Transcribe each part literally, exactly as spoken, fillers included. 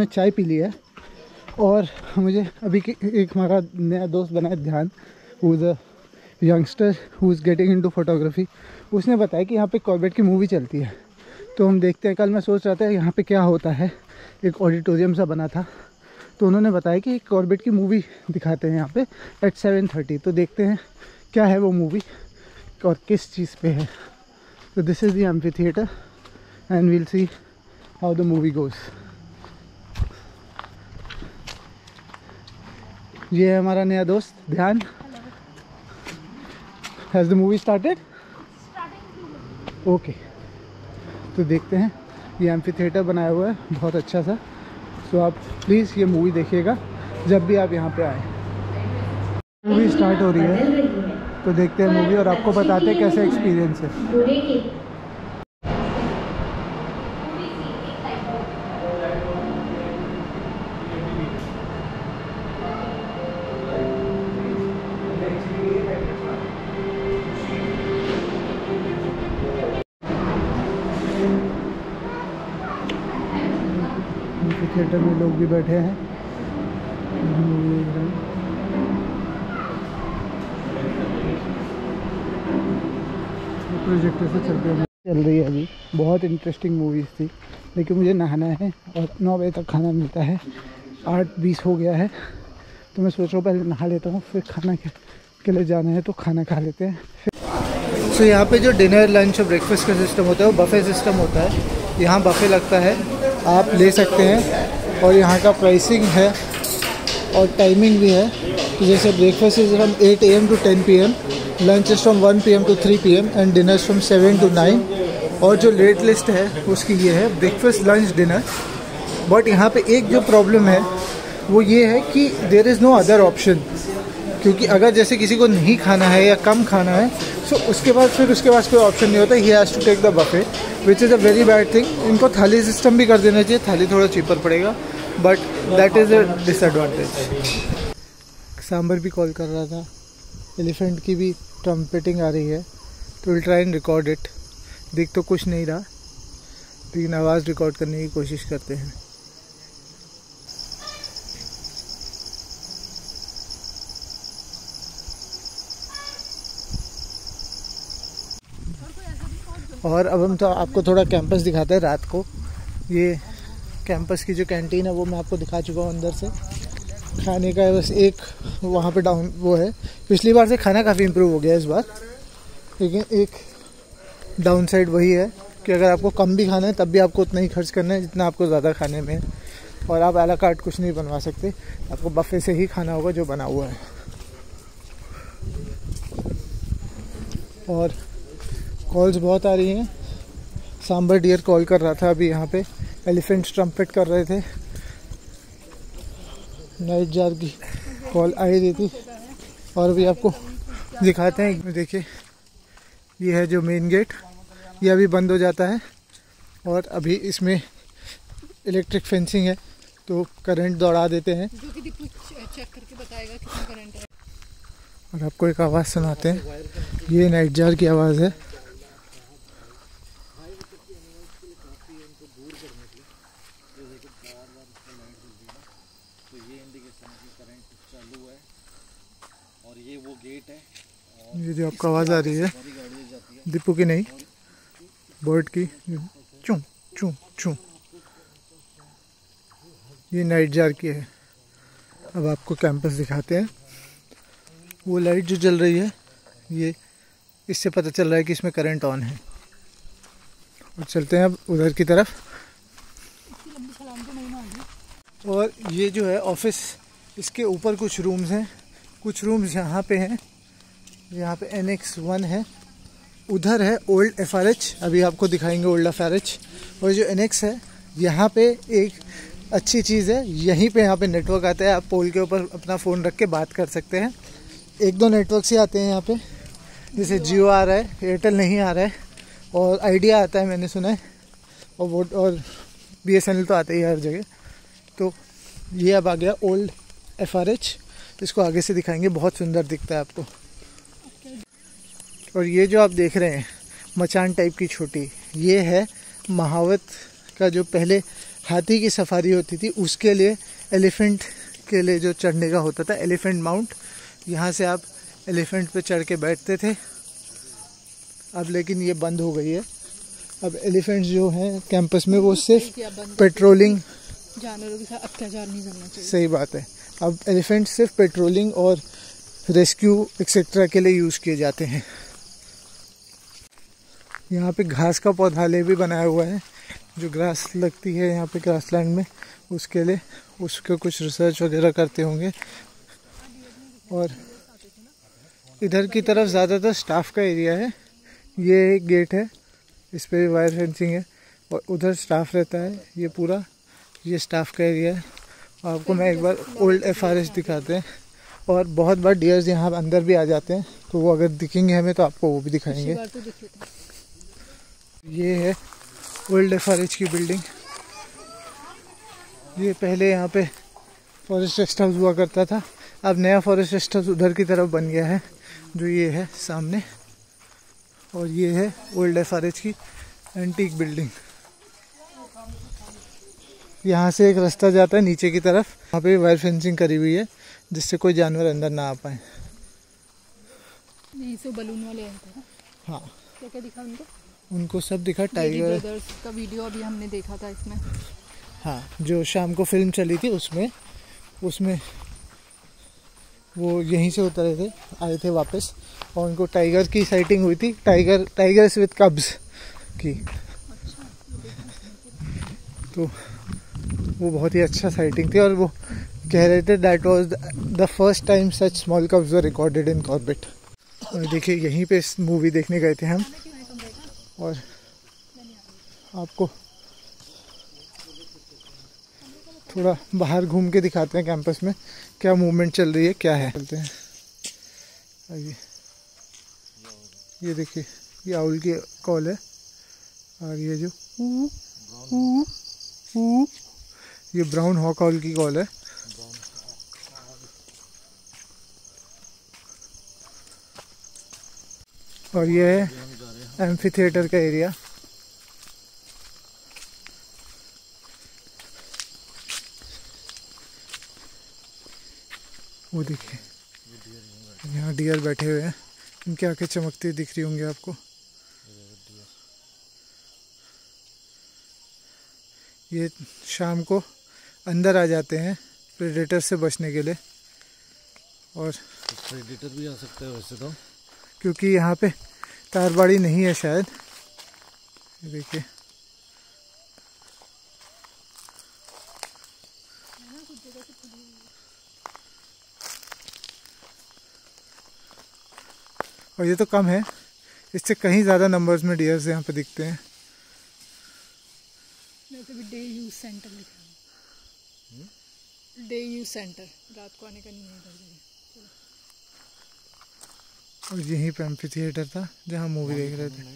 हमने चाय पी ली है और मुझे अभी एक हमारा नया दोस्त बना है Dhyan, who is a youngster who is getting into photography. उसने बताया कि यहाँ पे कॉर्बेट की मूवी चलती है, तो हम देखते हैं। कल मैं सोच रहा था यहाँ पे क्या होता है, एक ऑडिटोरियम सा बना था, तो उन्होंने बताया कि कॉर्बेट की मूवी दिखाते हैं यहाँ पे एट सेवन थर्टी। तो देखते हैं क्या है वो मूवी और किस चीज़ पे है। तो this is the amphitheatre and we'll see how the movie goes. ये है हमारा नया दोस्त Dhyan. Has the movie started? Okay, तो देखते हैं। ये एम्फी थिएटर बनाया हुआ है बहुत अच्छा सा, तो आप प्लीज़ ये मूवी देखिएगा जब भी आप यहाँ पे आए। मूवी स्टार्ट हो रही है, तो देखते हैं मूवी और आपको बताते हैं कैसा एक्सपीरियंस है। थिएटर में लोग भी बैठे हैं, प्रोजेक्टर से चलते हैं चल रही है अभी। बहुत इंटरेस्टिंग मूवीज़ थी, लेकिन मुझे नहाना है और नौ बजे तक खाना मिलता है। आठ बीस हो गया है, तो मैं सोच रहा हूँ पहले नहा लेता हूँ, फिर खाना के, के लिए जाना है तो खाना खा लेते हैं। सो so, यहाँ पे जो डिनर लंच और ब्रेकफास्ट का सिस्टम होता है वो बफे सिस्टम होता है। यहाँ बफे लगता है, आप ले सकते हैं और यहाँ का प्राइसिंग है और टाइमिंग भी है। तो जैसे breakfast is from eight A M to ten P M, lunch is from one P M to three P M and dinner from seven to nine. और जो रेट लिस्ट है उसकी ये है, ब्रेकफास्ट लंच डिनर। बट यहाँ पे एक जो प्रॉब्लम है वो ये है कि there is no other option, क्योंकि अगर जैसे किसी को नहीं खाना है या कम खाना है, सो उसके बाद फिर उसके पास कोई ऑप्शन नहीं होता, he has to take the buffet, which is a very bad thing. इनको थाली सिस्टम भी कर देना चाहिए, थाली थोड़ा चीपर पड़ेगा, but that is a disadvantage. Sambar भी कॉल कर रहा था, एलिफेंट की भी ट्रम्पेटिंग आ रही है, तो will try and record it. दिख तो कुछ नहीं रहा, लेकिन आवाज़ रिकॉर्ड करने की कोशिश करते हैं। और अब हम तो आपको थोड़ा कैंपस दिखाते हैं रात को। ये कैंपस की जो कैंटीन है वो मैं आपको दिखा चुका हूँ अंदर से। खाने का बस एक वहाँ पे डाउन वो है, पिछली बार से खाना काफ़ी इम्प्रूव हो गया इस बार, लेकिन एक डाउन साइड वही है कि अगर आपको कम भी खाना है तब भी आपको उतना ही खर्च करना है जितना आपको ज़्यादा खाने में है, और आप आ ला कार्ट कुछ नहीं बनवा सकते, आपको बफे से ही खाना होगा जो बना हुआ है। और कॉल्स बहुत आ रही हैं। सांबर डियर कॉल कर रहा था अभी यहाँ पे, एलिफेंट ट्रम्पेट कर रहे थे, नाइट जार की कॉल आई रही थी। और अभी आपको दिखाते हैं, देखिए ये है जो मेन गेट, ये अभी बंद हो जाता है और अभी इसमें इलेक्ट्रिक फेंसिंग है, तो करंट दौड़ा देते हैं। जो कि दीपू चेक करके बताएगा कितना करंट है। और आपको एक आवाज़ सुनाते हैं, ये नाइट जार की आवाज़ है। और ये वो गेट है, ये जो आपको आवाज़ आ रही है दीपू की नहीं, बर्ड की, चूं चूं चूं, ये नाइट जार की है। अब आपको कैंपस दिखाते हैं। वो लाइट जो जल रही है, ये इससे पता चल रहा है कि इसमें करंट ऑन है। और चलते हैं अब उधर की तरफ। और ये जो है ऑफिस, इसके ऊपर कुछ रूम्स हैं, कुछ रूम्स यहाँ पे हैं। यहाँ पे एनेक्स वन है, उधर है ओल्ड एफ आर एच, अभी आपको दिखाएंगे ओल्ड एफ आर एच। और जो एनेक्स है यहाँ पे एक अच्छी चीज़ है, यहीं पे यहाँ पे नेटवर्क आता है, आप पोल के ऊपर अपना फ़ोन रख के बात कर सकते हैं। एक दो नेटवर्क्स ही आते हैं यहाँ पे, जैसे जियो आ रहा है, एयरटेल नहीं आ रहा है, और आइडिया आता है मैंने सुना है, और वो और बी एस एन एल तो आते ही हर जगह। तो ये अब आ गया ओल्ड एफ आर एच, इसको आगे से दिखाएंगे, बहुत सुंदर दिखता है आपको। और ये जो आप देख रहे हैं मचान टाइप की छोटी, ये है महावत का जो पहले हाथी की सफारी होती थी उसके लिए एलिफेंट के लिए जो चढ़ने का होता था, एलिफेंट माउंट, यहाँ से आप एलिफेंट पे चढ़ के बैठते थे। अब लेकिन ये बंद हो गई है। अब एलिफेंट्स जो हैं कैंपस में वो सिर्फ पेट्रोलिंग, जानवरों के साथ अत्याचार नहीं करना चाहिए। सही बात है। अब एलिफेंट सिर्फ पेट्रोलिंग और रेस्क्यू एक्सेट्रा के लिए यूज़ किए जाते हैं। यहाँ पे घास का पौधालय भी बनाया हुआ है, जो घास लगती है यहाँ पे ग्रासलैंड में, उसके लिए उसके कुछ रिसर्च वगैरह करते होंगे। और इधर की तरफ ज़्यादातर स्टाफ का एरिया है। ये एक गेट है, इस पे वायर फेंसिंग है और उधर स्टाफ रहता है। ये पूरा ये स्टाफ का एरिया है। आपको मैं एक बार ओल्ड एफ आर एस दिखाते हैं। और बहुत बार डियर्स यहाँ अंदर भी आ जाते हैं, तो वो अगर दिखेंगे हमें तो आपको वो भी दिखाएंगे। ये है ओल्ड एफ आर एच की बिल्डिंग। ये पहले यहाँ पे फॉरेस्ट रेस्ट हाउस हुआ करता था। अब नया फॉरेस्ट रेस्ट हाउस उधर की तरफ बन गया है, जो ये है सामने। और ये है ओल्ड एफ आर एच की एंटीक बिल्डिंग। यहाँ से एक रास्ता जाता है नीचे की तरफ, वहाँ पे वायर फेंसिंग करी हुई है जिससे कोई जानवर अंदर ना आ पाए। यही से बलून वाले हैं। हाँ, क्या क्या दिखा उनको? उनको सब दिखा। टाइगर ब्रदर्स का वीडियो अभी हमने देखा था इसमें। हाँ, जो शाम को फिल्म चली थी उसमें उसमें वो यहीं से उतरे थे, आए थे वापस, और उनको टाइगर की साइटिंग हुई थी। टाइगर टाइगर्स विद कब्स की। तो वो बहुत ही अच्छा साइटिंग थी। और वो कह रहे थे that was the first time such small cubs were recorded in Corbett. और देखिए यहीं पे इस मूवी देखने गए थे हम। और आपको थोड़ा बाहर घूम के दिखाते हैं कैंपस में क्या मूवमेंट चल रही है, क्या है। चलते हैं, आइए। ये देखिए, ये आउल की कॉल है। और ये जो ऊ, ऊ, ऊ, ये ब्राउन हॉक आउल की कॉल है। और ये है एम्फी थिएटर का एरिया। वो देखिए, यहाँ डियर बैठे हुए हैं। इनकी आंखें चमकती दिख रही होंगी आपको। ये शाम को अंदर आ जाते हैं प्रेडेटर से बचने के लिए। और प्रेडेटर भी आ सकते हैं वैसे तो, क्योंकि यहाँ पे तारबाड़ी नहीं है शायद। ये देखिए, और ये तो कम है, इससे कहीं ज़्यादा नंबर्स में डियर्स यहाँ पे दिखते हैं। डे यूज सेंटर लिखा है, डे यूज सेंटर, रात को आने का नहीं है इधर। और यहीं पे एम्फी थिएटर था जहाँ मूवी देख रहे थे।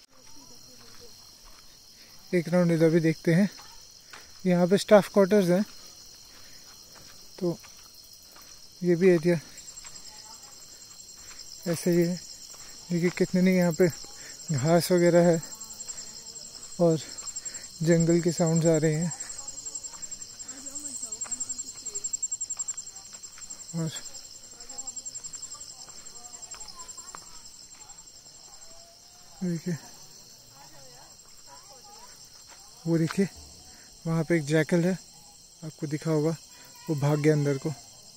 एक राउंड इधर भी देखते हैं। यहाँ पे स्टाफ क्वार्टर्स हैं, तो ये भी एरिया ऐसे ही है। देखिए कितने नहीं यहाँ पे घास वगैरह है और जंगल के साउंड्स आ रहे हैं। और देखिए, वो देखिए वहाँ पे एक जैकल है, आपको दिखा होगा, वो भाग गया अंदर को।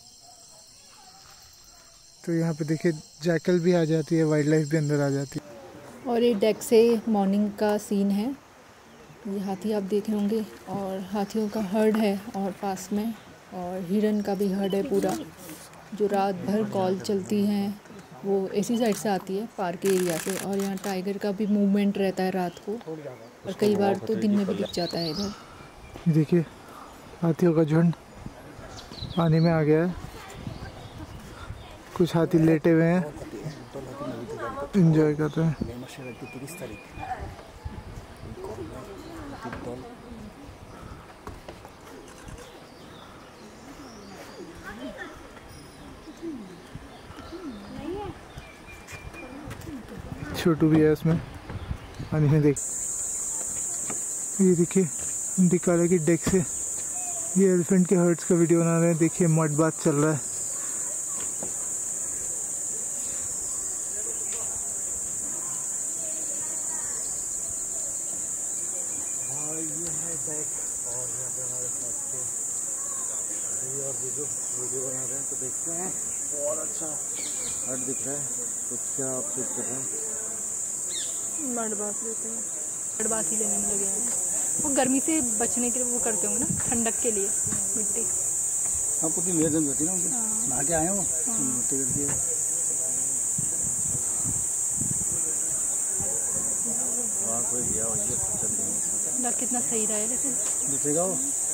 तो यहाँ पे देखिए जैकल भी आ जाती है, वाइल्ड लाइफ भी अंदर आ जाती है। और ये डेक से मॉर्निंग का सीन है। ये हाथी आप देख रहे होंगे, और हाथियों का हर्ड है और पास में, और हिरन का भी हर्ड है पूरा, जो रात भर कॉल चलती हैं। वो इसी साइड से आती है, पार्क एरिया से। और यहाँ टाइगर का भी मूवमेंट रहता है रात को, और कई बार तो दिन में भी दिख जाता है इधर। देखिए हाथियों का झुंड पानी में आ गया है। कुछ हाथी लेटे हुए हैं, एंजॉय कर रहे हैं। छोटू भी है उसमें पानी में, देख। ये देखिए दिखा रहे कि डेक से ये एलिफेंट के हर्ट्स का वीडियो बना रहे हैं। देखिए मड बात चल रहा है। हाँ ये है डेक और यहाँ पे हमारे साथ के अभी और भी जो वीडियो बना रहे हैं तो देखते हैं। बहुत अच्छा हट दिख रहा है। कुछ क्या आप शूट कर रहे हैं? मड बात लेते हैं, मड बात ही लेने में लगे हैं। वो गर्मी से बचने के लिए वो करते होंगे ना, ठंडक के लिए मिट्टी। आपको तो मेरे दिन रहती ना उनकी हाँ। नहा के आए हो मिट्टी करती है। वहाँ कोई गया हो ये चल रही है। कितना सही रहा है लेकिन दिखेगा वो।